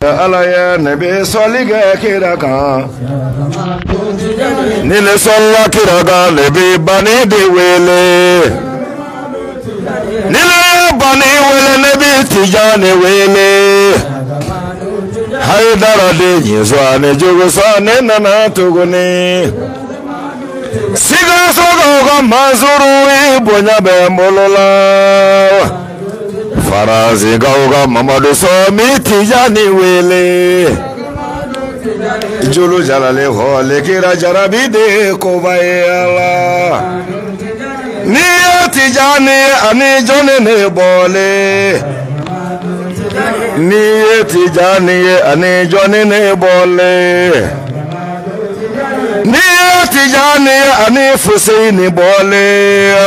alaya nebe soliga kiraka nile solla kiraka nebe bani de wele nile bani wele nebe tijane wele haidara de yizwane jugusane nana tuguni siga soga ga mazuru ibonya be molola farazi gauga mamadu somi tijani wele julu jalale hole kira jarabide kobayala niya tijani ani jone ne bole niya tijani ani jone ne bole niya tijani ani fuseini bole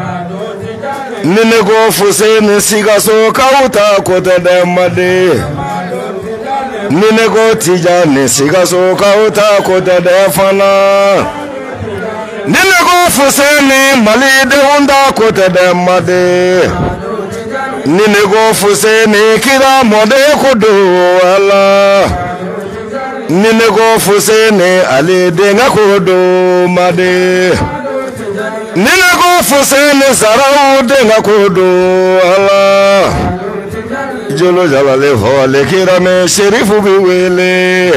nine go fuseini siga so kauta kote demade nine go tijani siga so kauta kote defana nine go fuseini malide unda kote demade nine go fuseini kira mode kudu ala nine go fuseini alide nga kudu made nine go fuseini zarau denga kudu ala jolo jalale hole kirame sherifu biwele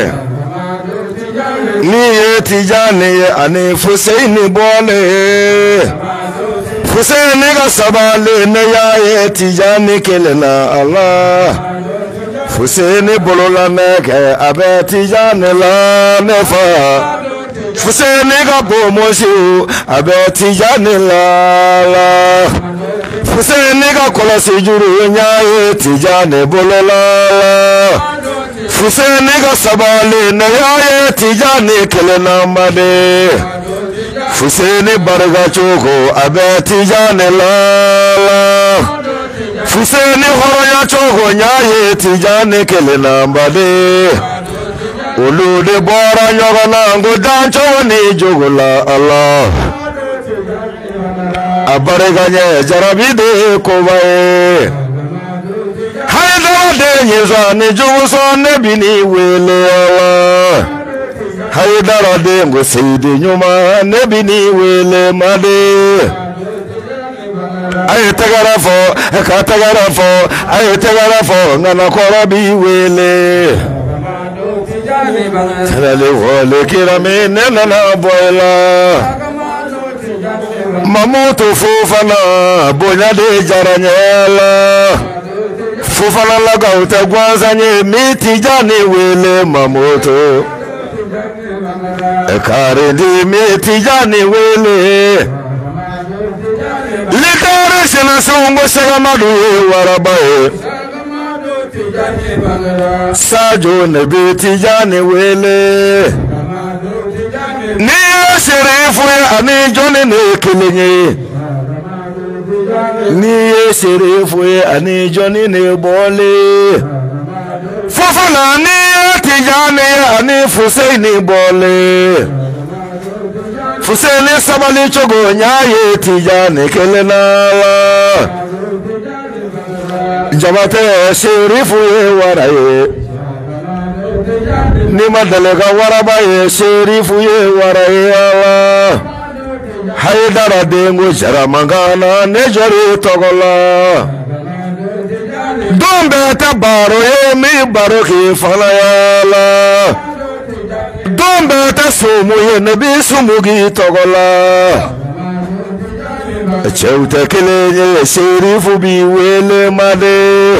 niye tijani ani fuseini bole fuseini ga sabale ne yaye tijani kelena ala fuseini bolola neke abe tijani la nefa fuseini ga bomoshu abe tijani la fuseini ga kolosi juru nyaye tijani bolola fuseini ga sabale ne yaye tijani kelena made fuseini barga choko abe tijani la fuseini horoya choko nyaye tijani kelena made ulude bora nyogana ngudancho ni jugula Allah abariganye jarabide kobae haidara de nyeza ni juguso nebini wele Allah haidara de ngusidi nyuma nebini wele made ay tagarafo ngana korabi wele Tadale wale kirame nena boila mamutu fufana bonya de jaranyela fufana laga utagwazanye miti jani wele mamutu ekare di miti jani wele litare sina sungo segamadu warabae sajo nebi tijani wele niye sherifu ya ani joni ne kilinye niye sherifu ya ani joni ne bole fufana niye tijani ya ani fuseini bole fuseini sabali chogo nyaye tijani kelena jamate sherifu ye waraye nima dalega warabaye sherifu ye waraye ala haidara dengu jaramangana nejori togola dombe tabaro ye mi baroki falayala dombe ta sumu ye nebi sumugi togola cheuta kelenye sherifu biwele made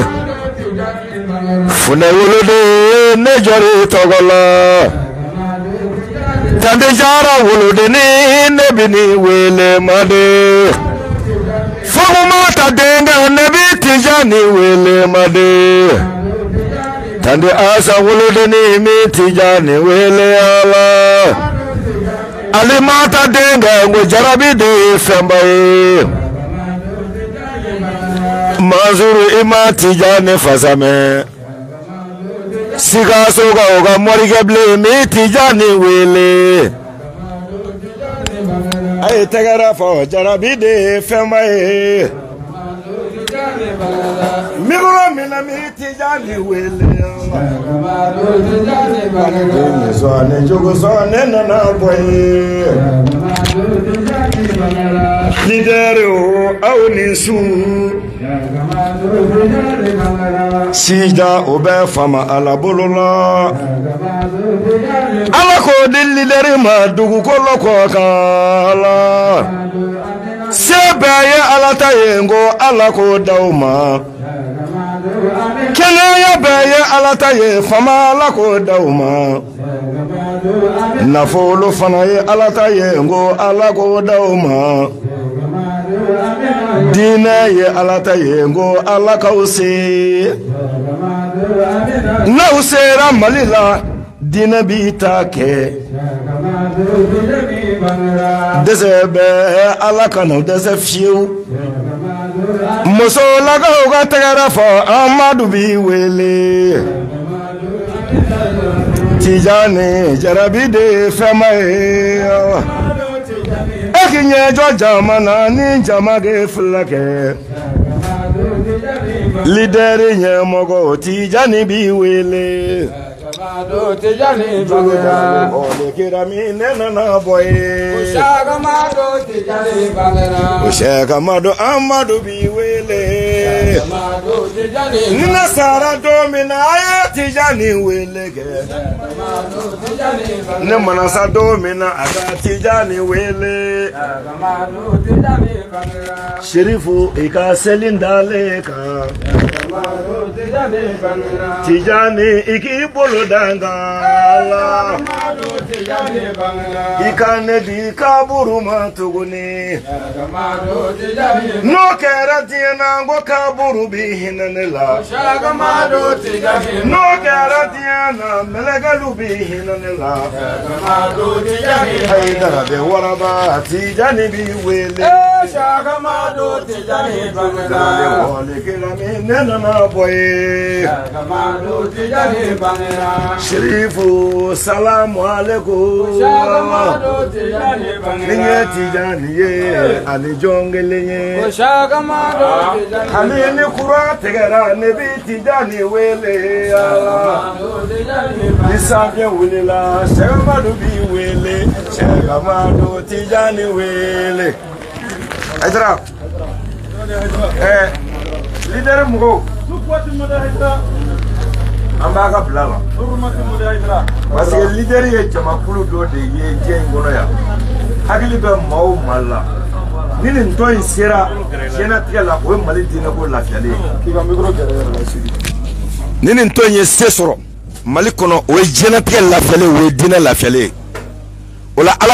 fune wulude nejori togola tande jara wulude ni nebini wele made fagumata denga nebi tijani wele made tande asa wulude ni mi tijani wele ala alimata denga ngo jarabide fembaye mazuru ima tijani fasame siga soga oga morigeble mi tijani wele ay tagara fo jarabide fembaye migro mina mi tijani wele zone jogo zone nana boy lidero awni su sida obe fama ala bolola ala ko lidere ma dugu ko loko kala sebaye ala tayengo ala ko dauma Kenya baye ala taye fama ala ko dauma nafolo fana ye ala tayengo ala ko dauma dina ye ala tayengo ala kausi na usera malila dina bitake desebe ala kana desefiu muso laga uga tegara fo amadu bi wele tijani jarabide femae ekinye jo jamana ni jamage flake lideri nye mogo tijani bi wele tijani bangera ole kirami nena na boy ushaga mado tijani bangera ushaga mado amadu biwele mado tijani nina sara domina ya tijani wele ge mado tijani bangera ne manasa domina aga tijani wele mado tijani bangera sherifu ika selindale ka mado tijani bangera tijani iki bolo dangala ikane di kaburu matuguni no kera tiena ngo kaburu bihinanela no kera tiena melegalu bihinanela haidara be waraba tijani biwele shagamado tijani bangala wale kirami nena na boy shagamado tijani bangala Sherifu salamu alaikum Ninye tijani ye Alijongele ye Hamini kura tegera nebi tijani wele Nisabye wulila Shegamadu bi wele Shegamadu tijani wele Aydra Leader Mugo Ambaga blala parce que leader ye jamakulu do de ye jengono ya hakili be maw malla nini ntoy sera jena tiala o mali dina ko lafiale kiba micro kere la sudi nini ntoy ye sesoro mali kono o jena tiala lafiale o dina lafiale ola ala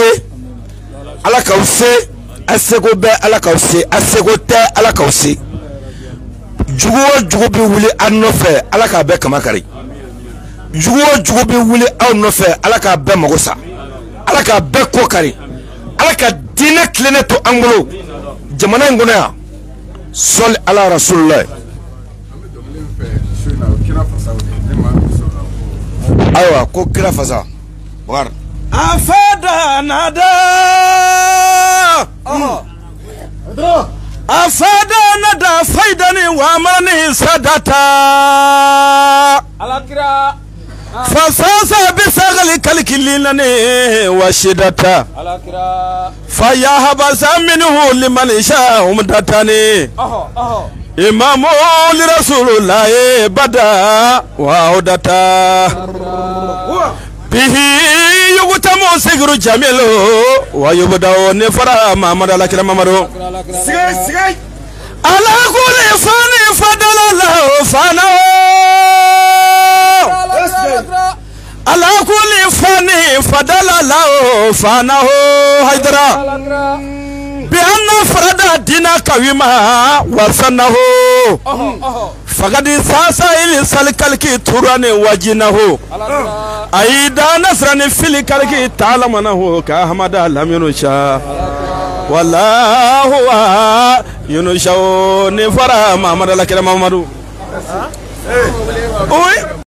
kawse asego be ala kawse asego te ala kawse jugo bi wuli anofe ala ka be kamakari jugo bi wuli anofe ala ka be magosa ala ka be kokari ala ka dina kleneto angolo jamana ngona ya sol ala rasulullah aywa ko kira fasa war afada nada afada nada faidani wa mani sadata alakira fasasa bisagali kalkililani wa shidata alakira fayahaba minhu liman sha umdatani imamu li rasulullah bada wa udata bihi yugutamu sigru jamilu wa yubdaw nifara mamad alakira mamado sigay ala kulli fani fadala lahu fana ala kulli fani fadala lahu fana haydara bi anna farada dina kawima wa sanahu faqad sasa il salkalki turani wajinahu aida nasrani fil kalki ta'lamanahu ka hamada lam yunusha wallahu yunusha ni fara mamad lakira mamadu